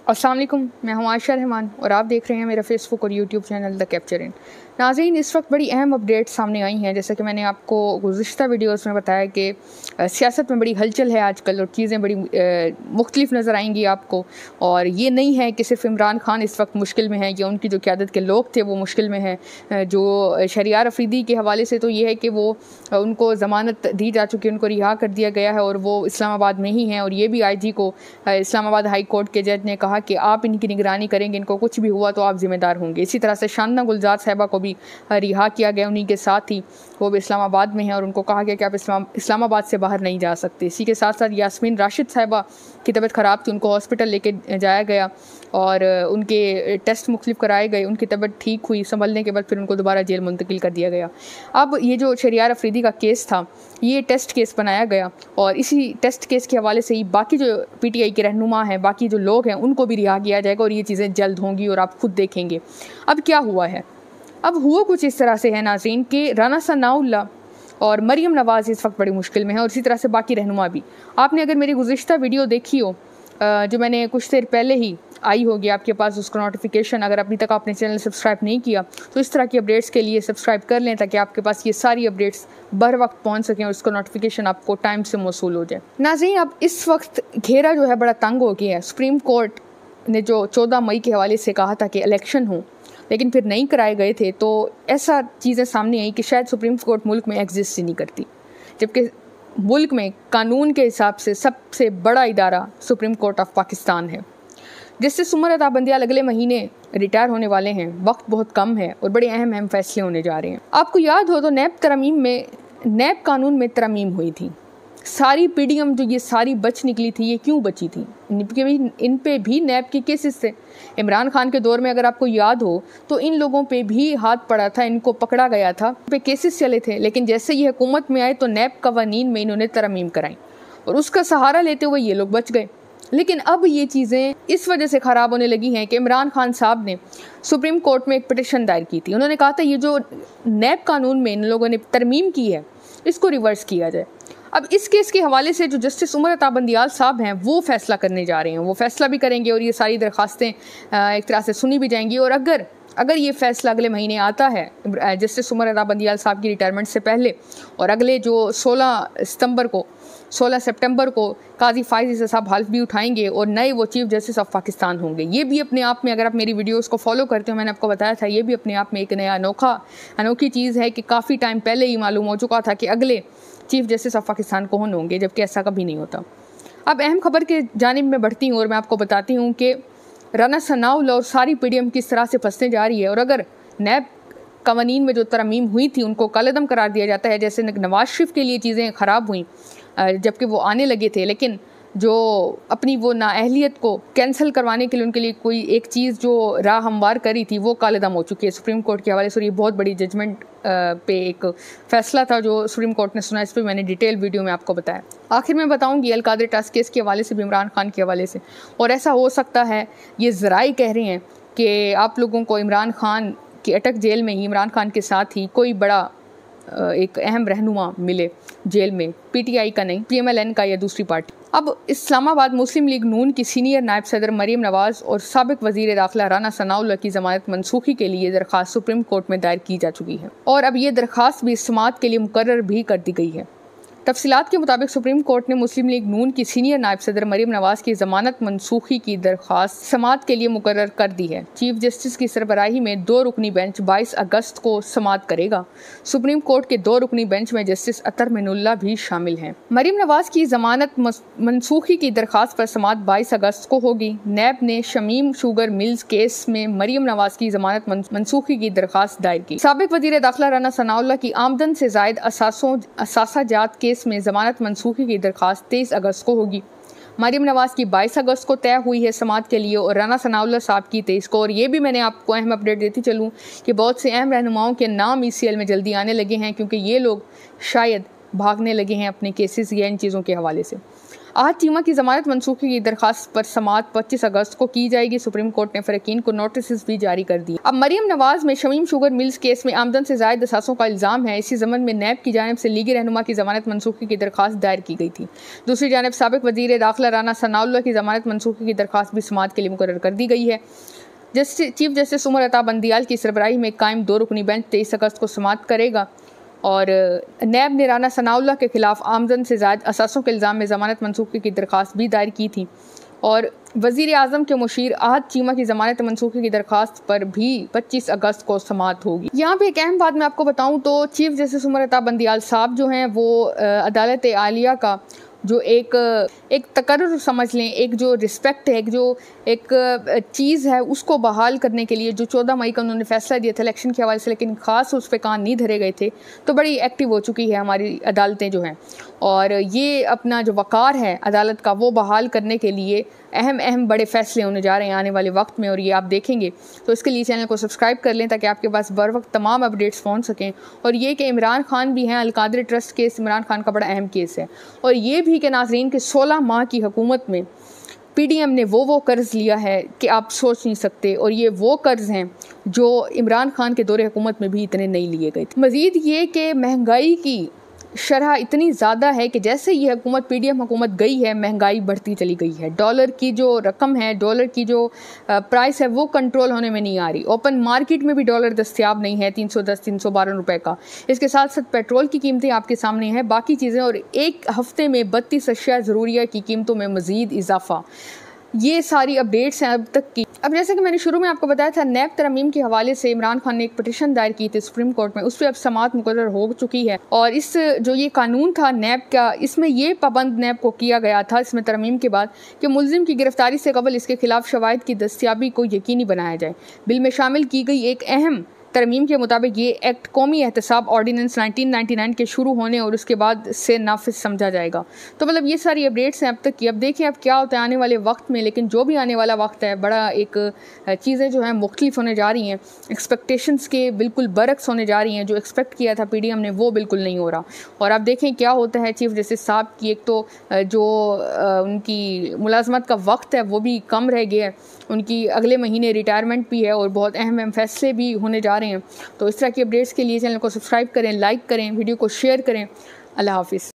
अस्सलाम वालेकुम, मैं हूं आयशा रहमान और आप देख रहे हैं मेरा फेसबुक और YouTube channel the capture in. नाज़रीन, इस वक्त बड़ी अहम अपडेट सामने आई हैं। जैसा कि मैंने आपको गुज़िश्ता वीडियोस में बताया कि सियासत में बड़ी हलचल है आजकल और चीज़ें बड़ी मुख्तलिफ नज़र आएंगी आपको। और ये नहीं है कि सिर्फ इमरान खान इस वक्त मुश्किल में है या उनकी जो क़यादत के लोग थे वो मुश्किल में हैं। जो शहरियार अफरीदी के हवाले से तो ये है कि वो उनको ज़मानत दी जा चुकी है, उनको रिहा कर दिया गया है और वो इस्लामाबाद में ही हैं। और ये भी IG को इस्लामाबाद हाई कोर्ट के जज ने कहा कि आप इनकी निगरानी करेंगे, इनको कुछ भी हुआ तो आप ज़िम्मेदार होंगे। इसी तरह से शांतना गुलजार साहिबा को भी रिहा किया गया, उन्हीं के साथ ही वो भी इस्लामाबाद में हैं और उनको कहा गया कि आप इस्लामाबाद से बाहर नहीं जा सकते। इसी के साथ साथ यास्मीन राशिद साहिबा की तबीयत ख़राब थी, उनको हॉस्पिटल लेके जाया गया और उनके टेस्ट मुख्तलिफ कराए गए। उनकी तबीयत ठीक हुई, संभलने के बाद फिर उनको दोबारा जेल मुंतकिल कर दिया गया। अब ये जो शहरियार अफरीदी का केस था ये टेस्ट केस बनाया गया और इसी टेस्ट केस के हवाले से ही बाकी जो PTI के रहनुमा हैं, बाकी जो लोग हैं, उनको भी रिहा किया जाएगा और ये चीज़ें जल्द होंगी और आप खुद देखेंगे। अब क्या हुआ है, अब हुआ कुछ इस तरह से है नाज़रीन कि राना सनाउल्लाह और मरियम नवाज़ इस वक्त बड़ी मुश्किल में है और इसी तरह से बाकी रहनुमा भी। आपने अगर मेरी गुज़िश्ता वीडियो देखी हो जो मैंने कुछ देर पहले ही आई होगी आपके पास, उसका नोटिफिकेशन अगर अभी तक आपने चैनल सब्सक्राइब नहीं किया तो इस तरह की अपडेट्स के लिए सब्सक्राइब कर लें ताकि आपके पास ये सारी अपडेट्स बर वक्त पहुंच सकें और उसका नोटिफिकेशन आपको टाइम से मौसूल हो जाए। नाज़रीन, अब इस वक्त घेरा जो है बड़ा तंग हो गया है। सुप्रीम कोर्ट ने जो 14 मई के हवाले से कहा था कि इलेक्शन हो लेकिन फिर नहीं कराए गए थे, तो ऐसा चीज़ें सामने आई कि शायद सुप्रीम कोर्ट मुल्क में एग्जिस्ट ही नहीं करती, जबकि मुल्क में कानून के हिसाब से सबसे बड़ा इदारा सुप्रीम कोर्ट ऑफ पाकिस्तान है। जस्टिस उमर अता बंदियाल अगले महीने रिटायर होने वाले हैं, वक्त बहुत कम है और बड़े अहम फैसले होने जा रहे हैं। आपको याद हो तो नैब कानून में तरमीम हुई थी। सारी PDM जो ये सारी बच निकली थी, ये क्यों बची थी? इन पे भी नैब के केसेस थे। इमरान खान के दौर में अगर आपको याद हो तो इन लोगों पे भी हाथ पड़ा था, इनको पकड़ा गया था, पे केसेस चले थे। लेकिन जैसे ये हुकूमत में आए तो नैब कवानीन में इन्होंने तरमीम कराई और उसका सहारा लेते हुए ये लोग बच गए। लेकिन अब ये चीज़ें इस वजह से ख़राब होने लगी हैं कि इमरान खान साहब ने सुप्रीम कोर्ट में एक पिटिशन दायर की थी। उन्होंने कहा था ये जो नैब कानून में इन लोगों ने तरमीम की है इसको रिवर्स किया जाए। अब इस केस के हवाले से जो जस्टिस उमर अता बंदियाल साहब हैं वो फैसला करने जा रहे हैं, वो फैसला भी करेंगे और ये सारी दरख्वास्तें एक तरह से सुनी भी जाएंगी। और अगर ये फैसला अगले महीने आता है जस्टिस उमर अता बंदियाल साहब की रिटायरमेंट से पहले और अगले जो 16 सितंबर को काजी फाइज ईसा साहब हल्फ भी उठाएंगे और नए वो चीफ जस्टिस ऑफ पाकिस्तान होंगे। ये भी अपने आप में, अगर आप मेरी वीडियोस को फॉलो करते हो, मैंने आपको बताया था, ये भी अपने आप में एक नया अनोखी चीज़ है कि काफ़ी टाइम पहले ही मालूम हो चुका था कि अगले चीफ जस्टिस ऑफ पाकिस्तान कौन होंगे, जबकि ऐसा कभी नहीं होता। अब अहम खबर के जानिब में बढ़ती हूँ और मैं आपको बताती हूँ कि राना सनाउल्लाह और सारी PDM किस तरह से फंसने जा रही है। और अगर नैब कवानीन में जो तरमीम हुई थी उनको कलअदम करार दिया जाता है, जैसे नवाज शरीफ के लिए चीज़ें ख़राब हुई जबकि वो आने लगे थे, लेकिन जो अपनी वो नाअहलियत को कैंसिल करवाने के लिए उनके लिए कोई एक चीज़ जो राह हमवार करी थी वो कलअदम हो चुकी है सुप्रीम कोर्ट के हवाले से। और ये बहुत बड़ी जजमेंट पे एक फ़ैसला था जो सुप्रीम कोर्ट ने सुना। इस पर मैंने डिटेल वीडियो में आपको बताया। आखिर में बताऊंगी अलकादरी ट्रस्ट केस के हवाले से भी, इमरान खान के हवाले से। और ऐसा हो सकता है, ये ज़राए कह रहे हैं कि आप लोगों को इमरान खान की अटक जेल में ही इमरान खान के साथ ही कोई बड़ा एक अहम रहनुमा मिले जेल में, PTI का नहीं, PMLN का या दूसरी पार्टी। अब इस्लामाबाद मुस्लिम लीग नून की सीनियर नायब सदर मरियम नवाज़ और साबिक वज़ीर दाखिला राना सनाउल्लाह की ज़मानत मनसूखी के लिए दरख्वास्त सुप्रीम कोर्ट में दायर की जा चुकी है और अब ये दरख्वास्त भी समाअत के लिए मुकर्रर भी कर दी गई है। तफसीलात के मुताबिक सुप्रीम कोर्ट ने मुस्लिम लीग नून की सीनियर नायब सदर मरियम नवाज़ की ज़मानत मनसूखी की दरख्वास्त समाअत के लिए मुकर्रर कर दी है। चीफ जस्टिस की सरबराही में 2 रुकनी बेंच 22 अगस्त को समाअत करेगा। सुप्रीम कोर्ट के 2 रुकनी बेंच में जस्टिस अतर मिनुल्लाह भी शामिल हैं। मरियम नवाज़ की ज़मानत मनसूखी की दरख्वास्त पर समाअत 22 अगस्त को होगी। नैब ने शमीम शुगर मिल्स केस में मरियम नवाज़ की ज़मानत मनसूखी की दरख्वास्त दायर की। साबिक वज़ीर दाखिला राना सनाउल्लाह की आमदन से ज़ायद असासाजात केस में ज़मानत मनसूखी की दरख्वास्त 23 अगस्त को होगी। मरियम नवाज़ की 22 अगस्त को तय हुई है समाअत के लिए और राना सनाउल्लाह साहब की 23 को। और ये भी मैंने आपको अहम अपडेट देती चलूँ कि बहुत से अहम रहनुमाओं के नाम ECL में जल्दी आने लगे हैं क्योंकि ये लोग शायद भागने लगे हैं अपने केसेस या इन चीज़ों के हवाले से। आज चीमा की जमानत मनसूखी की दरखास्त पर समाअत 25 अगस्त को की जाएगी। सुप्रीम कोर्ट ने फ़रकीन को नोटिस भी जारी कर दिए। अब मरियम नवाज में शमीम शुगर मिल्स केस में आमदन से ज़ायद असासों का इल्ज़ाम है। इसी ज़मन में नैब की जानिब से लीगी रहनुमा की जमानत मनसूखी की दरखास्त दायर की गई थी। दूसरी जानिब साबिक वज़ीर दाखिला राना सनाउल्लाह की जमानत मनसूखी की दरखास्त भी समाअत के लिए मुकर्रर कर दी गई है। चीफ जस्टिस उमर अता बंदियाल की सरबराही में कायम 2 रुकनी बेंच 23 अगस्त को समाअत करेगा और नैब ने राना सनाउल्लाह के खिलाफ आमदन से ज़ायद असासों के इल्ज़ाम में ज़मानत मनसूखी की दरखास्त भी दायर की थी और वज़ीर आज़म के मुशीर आहद चीमा की ज़मानत मनसूखी की दरखास्त पर भी 25 अगस्त को समाअत होगी। यहाँ पे एक अहम बात मैं आपको बताऊँ तो चीफ जस्टिस उमर अता बंदियाल साहब जो हैं वो अदालत आलिया का जो एक तकर्रुर समझ लें, एक जो रिस्पेक्ट है, एक चीज़ है, उसको बहाल करने के लिए जो 14 मई का उन्होंने फैसला दिया था इलेक्शन के हवाले से, लेकिन ख़ास उस पर कान नहीं धरे गए थे, तो बड़ी एक्टिव हो चुकी है हमारी अदालतें जो हैं और ये अपना जो वक़ार है अदालत का वो बहाल करने के लिए अहम बड़े फ़ैसले होने जा रहे हैं आने वाले वक्त में और ये आप देखेंगे। तो इसके लिए चैनल को सब्सक्राइब कर लें ताकि आपके पास बर वक्त तमाम अपडेट्स पहुंच सकें। और ये कि इमरान खान भी हैं, अलकादरी ट्रस्ट केस इमरान खान का बड़ा अहम केस है और ये भी कि नाज़रीन के 16 माह की हुकूमत में PDM ने वो कर्ज़ लिया है कि आप सोच नहीं सकते और ये वो कर्ज़ हैं जो इमरान खान के दौरे हुकूमत में भी इतने नहीं लिए गए थे। मज़ीद ये कि महंगाई की शरह इतनी ज़्यादा है कि जैसे ये हुकूमत PDM हुकूमत गई है महंगाई बढ़ती चली गई है। डॉलर की जो रकम है, डॉलर की जो प्राइस है वो कंट्रोल होने में नहीं आ रही। ओपन मार्केट में भी डॉलर दस्तयाब नहीं है 310-312 रुपए का। इसके साथ साथ पेट्रोल की कीमतें आपके सामने हैं, बाकी चीज़ें, और एक हफ़्ते में 32 अशिया ज़रूरिया की कीमतों में मज़ीद इजाफा। ये सारी अपडेट्स हैं अब तक की। अब जैसे कि मैंने शुरू में आपको बताया था, नैब तरमीम के हवाले से इमरान खान ने एक पिटीशन दायर की थी सुप्रीम कोर्ट में, उस पर अब समाअत मुकर्रर हो चुकी है और इस जो ये कानून था नैब का, इसमें ये पाबंद नैब को किया गया था इसमें तरमीम के बाद कि मुल्जिम की गिरफ्तारी से कबल इसके खिलाफ शवाहिद की दस्तयाबी को यकीनी बनाया जाए। बिल में शामिल की गई एक अहम तरमीम के मुताबिक ये एक्ट कौमी एहतसाब ऑर्डिनेंस 1999 के शुरू होने और उसके बाद से नाफिज समझा जाएगा। तो मतलब ये सारी अपडेट्स हैं अब तक की। अब देखें अब क्या होता है आने वाले वक्त में, लेकिन जो भी आने वाला वक्त है बड़ा एक चीज़ें जो हैं मुख्तलिफ होने जा रही हैं, एक्सपेक्टेशंस के बिल्कुल बरक्स होने जा रही हैं। जो एक्सपेक्ट किया था PDM ने वो बिल्कुल नहीं हो रहा और अब देखें क्या होता है। चीफ जस्टिस साहब की एक तो जो उनकी मुलाजमत का वक्त है वो भी कम रह गया है, उनकी अगले महीने रिटायरमेंट भी है और बहुत अहम फैसले भी होने जा रहे हैं। तो इस तरह की अपडेट्स के लिए चैनल को सब्सक्राइब करें, लाइक करें, वीडियो को शेयर करें। अल्लाह हाफिज़।